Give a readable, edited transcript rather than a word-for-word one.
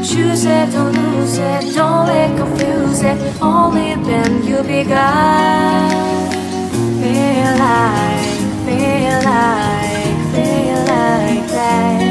Choose it, don't lose it, don't let confuse it. Only then you begun. Feel like that.